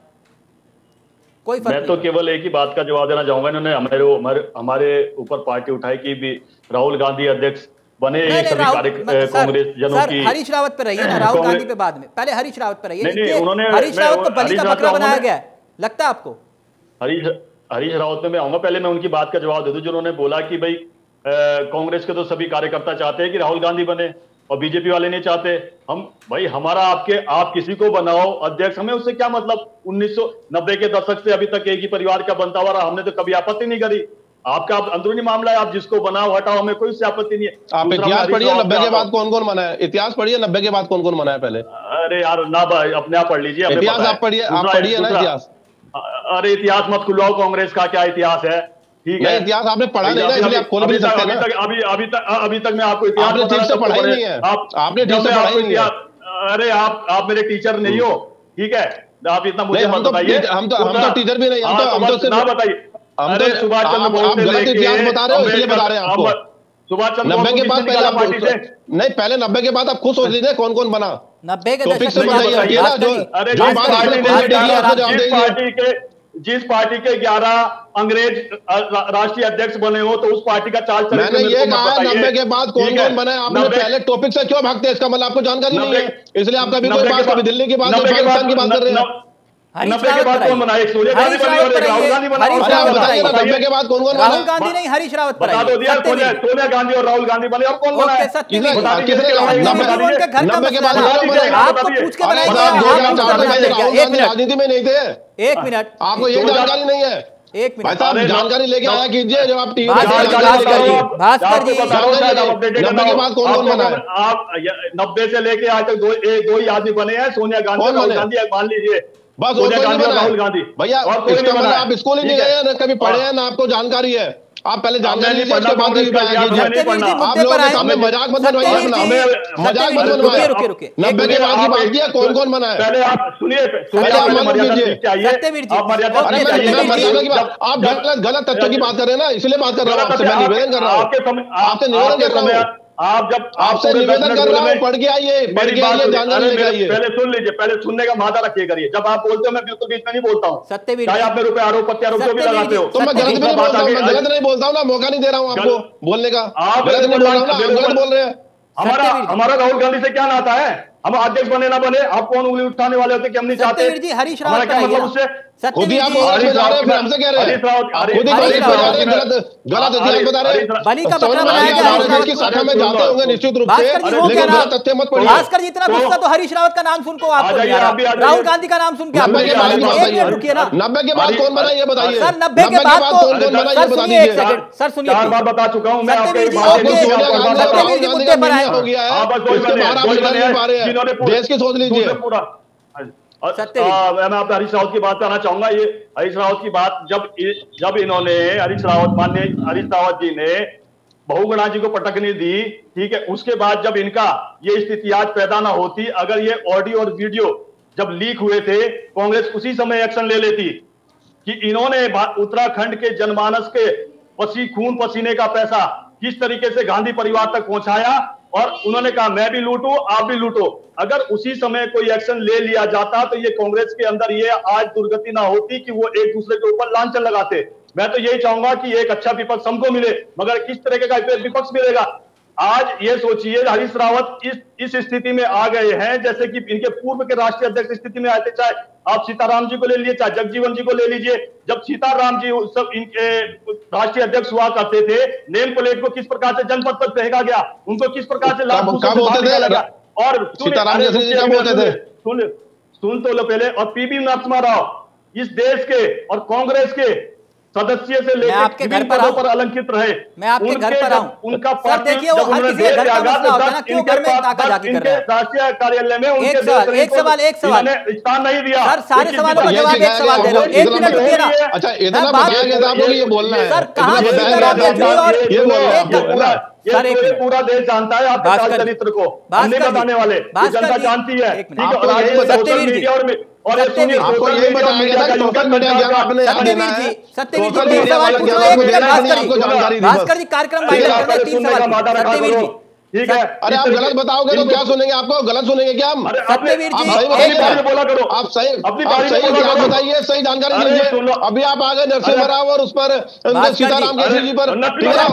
कोई फर्क मैं तो केवल एक ही बात का जवाब देना चाहूंगा, इन्होंने हमारे हमारे ऊपर पार्टी उठाई कि भी राहुल गांधी अध्यक्ष बने, सभी कांग्रेस जनों की। हरीश रावत पे रहिए ना, राहुल गांधी पे बाद में, पहले हरीश रावत पे रहिए। हरीश रावत तो बलि का बकरा बनाया गया है, लगता है आपको? हरीश हरीश रावत में मैं आऊंगा, पहले मैं उनकी बात का जवाब दे दूं जिन्होंने बोला कि भाई कांग्रेस के तो सभी कार्यकर्ता चाहते हैं कि राहुल गांधी बने और बीजेपी वाले नहीं चाहते। हम भाई हमारा आपके आप किसी को बनाओ अध्यक्ष, हमें उससे क्या मतलब। उन्नीस सौ नब्बे के दशक से अभी तक एक ही परिवार का बनता हुआ रहा, हमने तो कभी आपत्ति नहीं करी। आपका अंदरूनी मामला है, आप जिसको बनाओ हटाओ, हमें कोई उससे आपत्ति नहीं है। आप इतिहास पढ़िए नब्बे के बाद कौन कौन बना है, इतिहास पढ़िए नब्बे के बाद कौन कौन बना है पहले। अरे यार ना भाई अपने आप पढ़ लीजिए, इतिहास आप पढ़िए, आप पढ़िए ना इतिहास। अरे इतिहास मत खुलवाओ, कांग्रेस का क्या इतिहास है, ठीक है। इतिहास आपने पढ़ा नहीं ना, इसलिए आप खोल भी नहीं सकते ना। अभी अभी तक अभी तक मैं आपको इतिहास आपने ठीक से पढ़ा ही नहीं है, आपने ठीक से पढ़ा ही नहीं है। अरे आप आप मेरे टीचर नहीं हो, ठीक है, आप इतना मुझे मत बताइए। हम तो हम तो टीचर भी नहीं, हम तो हम तो ना बताइए। हम तो सुभाष चंद्र बोस से लेके इतिहास बता रहे हो, इसलिए बता रहे हैं आपको। सुभाष चंद्र नब्बे के बाद पहले आप नहीं, पहले नब्बे के बाद आप खुद सोच लीजिए कौन कौन बना। नब्बे के टॉपिक से बताइए ना, जो जो बात आपने पार्टी के जिस पार्टी के ग्यारह अंग्रेज राष्ट्रीय अध्यक्ष बने हो, तो उस पार्टी का चाल चलन। मैंने ये कहा नब्बे के बाद कौन कौन बना है, आपने पहले टॉपिक से क्यों भागते हैं, इसका मतलब आपको जानकारी नहीं है, इसलिए आप कभी कोई बात कभी दिल्ली की बात पाकिस्तान की बात कर रहे हैं। नब्बे के बाद कौन बना, एक सोनिया गांधी बनी और एक राहुल गांधी बना। नब्बे के बाद कौन कौन बना? राहुल गांधी नहीं, हरीश रावत बता दो दिया, सोनिया गांधी और राहुल गांधी बने, और कौन बना है? नब्बे के बाद राजनीति में नहीं थे। एक मिनट, आपको ये जानकारी नहीं है। एक मिनट जानकारी लेके आया कीजिए, जब आप टीवी भास्कर जी नब्बे के बाद कौन कौन बना है? आप नब्बे से लेके आज तक दो दो ही आदमी बने हैं, सोनिया गांधी और राहुल गांधी, मान लीजिए बस सोनिया गांधी और राहुल गांधी। भैया इसका मतलब आप स्कूल ही नहीं गए, ना कभी पढ़े हैं, ना आपको जानकारी है। आप पहले जानकारी लीजिए, उसके बाद आप लोगों के सामने मजाक मत बनवाइए, मजाक मत बनवाइए। नब्बे के बाद की बात किया, कौन कौन बना है पहले आप सुनिए, आप गलत गलत तथ्यों की बात कर रहे हैं ना, इसलिए बात कर रहा हूँ आपसे, मैं निवेदन कर रहा हूँ आपसे निवेदन कर रहा हूँ आप जब आपसे निवेदन कर रहा हूँ, पढ़ के आइए, पढ़ के आइए, जानकारी लेके आइए। पहले सुन लीजिए, पहले सुनने का मादा रखिए करिए। जब आप बोलते हो मैं बिल्कुल बीच में नहीं बोलता हूँ, सत्यवीर चाहे आप मेरे रुपए आरोप प्रत्यारोप जो भी लगाते हो। तो मैं गलत भी नहीं बोलता हूँ, मैं गलत नहीं बोलता हूँ ना, मौका नहीं दे रहा हूँ आपको बोलने का। आप गलत नहीं बोल रहा हूँ ना, आप गलत बोल रहे हैं। हमारा हमारा राहुल गांधी से क्या नाता है? हम अध्यक्ष बने ना बने, आप कौन उंगली उठाने वाले होते कि हम नहीं चाहते? जी हरीश रावत क्या मतलब उससे? खुद ही आप हरीश रावत में हमसे कह रहे हैं, खुद ही हरीश रावत गलत गलत इतिहास बता रहे हैं। बलि का बकरा बनाया गया हरीश रावत की शाखा में जाते होंगे निश्चित रूप से, लेकिन गलत तथ्य मत पढ़िए। भास्कर जी इतना गुस्सा तो हरीश रावत का नाम सुन को आपको नहीं आ रहा, राहुल गांधी का नाम सुन के आपको नहीं आ रहा। रुकिए ना, नब्बे के बाद कौन बना ये बताइए सर। नब्बे के बाद कौन कौन बना ये बता दीजिए सर। सुनिए, चार बार बता चुका हूँ मैं। सत्यवीर जी मुद्दे पर आए, देश की सोच लीजिए। मैं आपको हरीश रावत की बात करना चाहूंगा। ये हरीश रावत की बात जब जब इन्होंने हरीश रावत माननीय हरीश रावत जी ने बहुगुणा जी को पटकनी दी, ठीक है, उसके बाद जब इनका ये स्थिति आज पैदा ना होती, अगर ये ऑडियो और वीडियो जब लीक हुए थे, कांग्रेस उसी समय एक्शन ले लेती कि इन्होंने उत्तराखंड के जनमानस के पसी खून पसीने का पैसा किस तरीके से गांधी परिवार तक पहुंचाया, और उन्होंने कहा मैं भी लूटूं आप भी लूटो। अगर उसी समय कोई एक्शन ले लिया जाता तो ये कांग्रेस के अंदर ये आज दुर्गति ना होती कि वो एक दूसरे के ऊपर लांछन लगाते। मैं तो यही चाहूंगा कि एक अच्छा विपक्ष हमको मिले, मगर किस तरह का विपक्ष मिलेगा? आज ये सोचिए हरीश रावत इस इस स्थिति में आ गए हैं जैसे कि इनके पूर्व के राष्ट्रीय अध्यक्ष स्थिति में आए थे। चाहे आप सीताराम जी को ले लीजिए, चाहे जगजीवन जी को ले लीजिए। जब सीताराम जी सब इनके राष्ट्रीय अध्यक्ष हुआ करते थे, नेम प्लेट को किस प्रकार से जनपद पर फेंका गया, उनको किस प्रकार से लाभ लगा। और सीताराम जी बोलते थे, सुन सुन तो लो पहले। और पीबी नरसिम्हा राव इस देश के और कांग्रेस के सदस्य से लेकर आपके घर पर, पर अलंकित रहे। मैं आपके घर पर आऊं, उनका सर देखिए वो हर किसी के घर का मसला होता है ना, क्यों घर में ताका जाकी कर रहे हैं? राष्ट्रीय कार्यालय में उनके एक सवाल एक सवाल एक सवाल स्थान नहीं दिया। सर सारे सवालों का जवाब एक सवाल दे रहा हूं, एक मिनट रुकिए ना। अच्छा इतना बताया गया था आपको ये बोलना है सर, कहां से सीताराम जी और ये बोलना ये पूरे पूरा देश जानता है आपके काल चरित्र को, नहीं बताने वाले, जनता जानती है, ठीक है। और आज सोशल मीडिया और और सुनिए आपको ये बताया गया था सोशल मीडिया ज्ञान आपने सत्यवीर जी सत्यवीर जी सवाल पूछो, एक मिनट भास्कर जी, भास्कर जी कार्यक्रम वाइंड अप करना है, तीन सवाल। सत्यवीर जी ठीक है। अरे आप गलत बताओगे तो क्या सुनेंगे? आपको गलत सुनेंगे क्या हम? सत्यवीर जी बोला करो, आप सही अपनी आप सही इतिहास बताइए, सही जानकारी दीजिए। अभी आप आ गए नरसिम्हा राव और उस पर सीताराम केसरी जी पर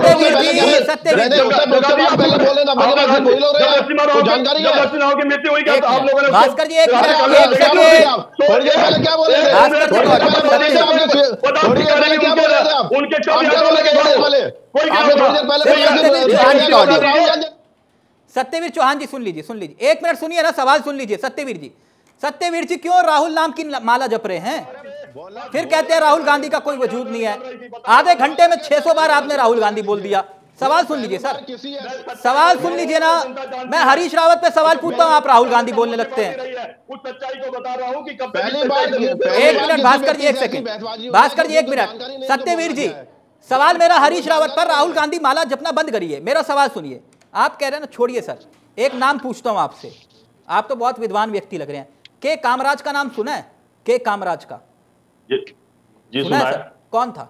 जानकारी है। भास्कर जी एक पहले क्या बोले थे? थोड़ी देर पहले क्या बोल रहे थे आप? उनके सत्यवीर चौहान जी सुन लीजिए, सुन लीजिए, एक मिनट सुनिए ना, सवाल सुन लीजिए। सत्यवीर जी, सत्यवीर जी क्यों राहुल नाम की माला जप रहे हैं? फिर कहते हैं राहुल गांधी का कोई वजूद नहीं है। आधे घंटे में छह सौ बार आपने राहुल गांधी बोल दिया। सवाल सुन लीजिए सर, सवाल सुन लीजिए ना। मैं हरीश रावत पे सवाल पूछता हूं, आप राहुल गांधी बोलने लगते हैं। उस सच्चाई को बता रहा हूं कि कब पहली बार एक मिनट भास्कर जी, एक सेकंड भास्कर जी, एक मिनट। सत्यवीर जी, सवाल मेरा हरीश रावत पर, राहुल गांधी माला जपना बंद करिए, मेरा सवाल सुनिए। आप कह रहे हैं ना, छोड़िए सर, एक नाम पूछता हूं आपसे, आप तो बहुत विद्वान व्यक्ति लग रहे हैं। के कामराज का नाम सुना है? के कामराज का जी, जी सुना है सर? कौन था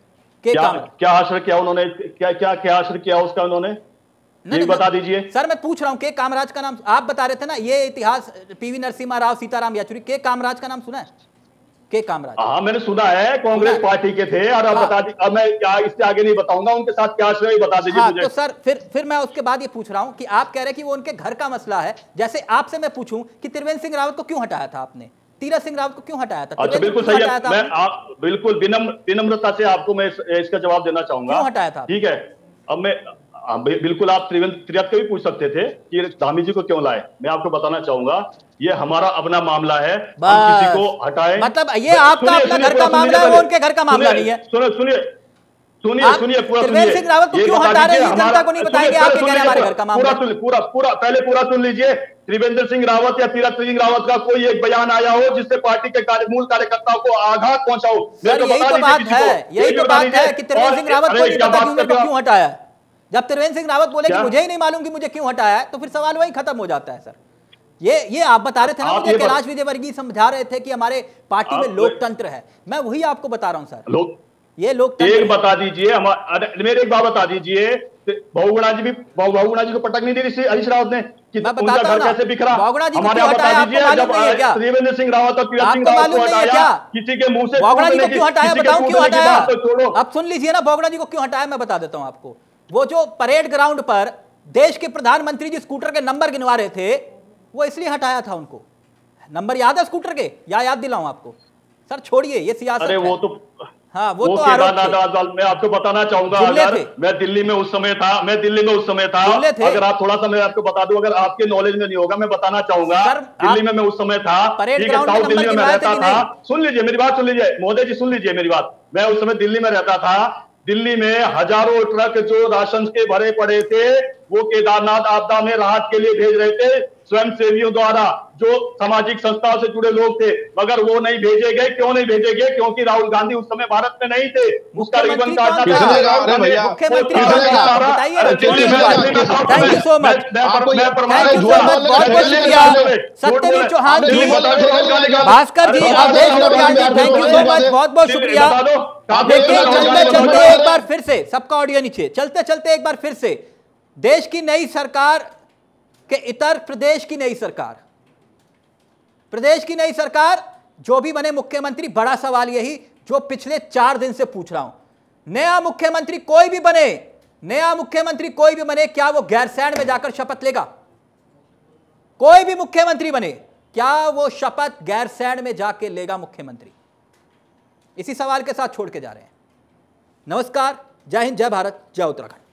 के क्या, कामराज? क्या आश्रय किया उन्होंने? क्या क्या क्या आश्रय किया उसका उन्होंने? नहीं, बता दीजिए सर। मैं पूछ रहा हूं, के कामराज का नाम आप बता रहे थे ना, ये इतिहास पीवी नरसिम्हा राव, सीताराम येचुरी, के कामराज का नाम सुना है? के कामराज, हाँ मैंने सुना है, कांग्रेस पार्टी के थे। और अब हाँ। बता दी, अब मैं क्या इससे आगे नहीं बताऊंगा, उनके साथ क्या आश्रय बता दीजिए हाँ, मुझे। तो सर फिर फिर मैं उसके बाद ये पूछ रहा हूं कि आप कह रहे हैं कि वो उनके घर का मसला है। जैसे आपसे मैं पूछूं कि त्रिवेंद्र सिंह रावत को क्यों हटाया था आपने, तीरथ सिंह रावत को क्यों हटाया था? अच्छा बिल्कुल सही है, मैं आप बिल्कुल विनम्र विनम्रता से आपको मैं इस, इसका जवाब देना चाहूंगा। क्यों हटाया था? ठीक है, अब मैं बिल्कुल आप त्रिवेंद्र त्रियत को भी पूछ सकते थे कि धामी जी को क्यों लाए। मैं आपको बताना चाहूंगा, ये हमारा अपना मामला है, हम किसी को हटाए। मतलब ये आपका अपना घर का मामला है, वो उनके घर का मामला नहीं है। सुनिए सुनिए सुनिए सुनिए पूरा त्रिवेंद्र सिंह रावत को क्यों हटा रहे हैं, जनता को नहीं बताएंगे? आपके घर हमारे घर का मामला पूरा पूरा पूरा पहले पूरा सुन लीजिए। त्रिवेंद्र सिंह रावत या तीरथ सिंह रावत का कोई एक बयान आया हो जिससे पार्टी के कार्य मूल कार्यकर्ताओं को आघात पहुंचा हो? सर यही तो बात है, यही तो बात है कि त्रिवेंद्र सिंह रावत को नहीं पता कि उनको क्यों हटाया। जब त्रिवेंद्र सिंह रावत बोले कि मुझे ही नहीं मालूम कि मुझे क्यों हटाया है, तो फिर सवाल वही खत्म हो जाता है सर। ये ये आप बता रहे थे ना मुझे, कैलाश विजयवर्गीय समझा रहे थे कि हमारे पार्टी में लोकतंत्र है। मैं वही आपको बता रहा हूं सर, लोक ये लोकतंत्र एक बता दीजिए, मेरे एक बात बता दीजिए, बहुगुणा जी भी बहुगुणा जी को पटक नहीं दी हरीश रावत ने कि उनका घर कैसे बिखरा? हमारे यहाँ बता दीजिए, जब त्रिवेंद्र सिंह रावत और तीरथ सिंह रावत को हटाया, किसी के मुंह से बहुगुणा जी को क्यों हटाया बताओ, क्यों हटाया? छोड़ो, अब सुन लीजिए ना, बहुगुणा जी को क्यों हटाया मैं बता देता हूं आपको। वो जो परेड ग्राउंड पर देश के प्रधानमंत्री जी स्कूटर के नंबर गिनवा रहे थे, वो इसलिए हटाया था उनको। नंबर याद है स्कूटर के, या याद दिलाऊं आपको? सर छोड़िए ये सियासत। अरे वो तो हाँ वो, वो तो आरोप मैं आपको बताना चाहूंगा, अगर मैं दिल्ली में उस समय था, मैं दिल्ली में उस समय था, अगर आप थोड़ा सा मैं आपको बता दूं, अगर आपके नॉलेज में नहीं होगा मैं बताना चाहूंगा, दिल्ली में मैं उस समय था, ठीक है, साउथ दिल्ली में मैं रहता था। सुन लीजिए मेरी बात, सुन लीजिए महोदय जी, सुन लीजिए मेरी बात। मैं उस समय दिल्ली में रहता था, दिल्ली में हजारों ट्रक जो राशन के भरे पड़े थे वो केदारनाथ आपदा में राहत के लिए भेज रहे थे, स्वयं सेवियों द्वारा, जो सामाजिक संस्थाओं से जुड़े लोग थे, मगर वो नहीं भेजे गए। क्यों नहीं भेजे गए? क्योंकि राहुल गांधी उस समय भारत में नहीं थे, उसका रिबन काटना था। मुख्यमंत्री thank you so much, Satyavir Chauhan ji, Bhaskar ji, Avdhesh Lobiyal ji, thank you so much, बहुत बहुत शुक्रिया। देखिए चलते चलते एक बार फिर से, सबका ऑडियो नीचे, चलते चलते एक बार फिर से, देश की नई सरकार के इतर प्रदेश की नई सरकार, प्रदेश की नई सरकार, जो भी बने मुख्यमंत्री, बड़ा सवाल यही जो पिछले चार दिन से पूछ रहा हूं, नया मुख्यमंत्री कोई भी बने, नया मुख्यमंत्री कोई भी बने, क्या वो गैरसैंण में जाकर शपथ लेगा? कोई भी मुख्यमंत्री बने, क्या वो शपथ गैरसैंण में जाके लेगा मुख्यमंत्री? इसी सवाल के साथ छोड़ के जा रहे हैं। नमस्कार, जय हिंद, जय भारत, जय उत्तराखंड।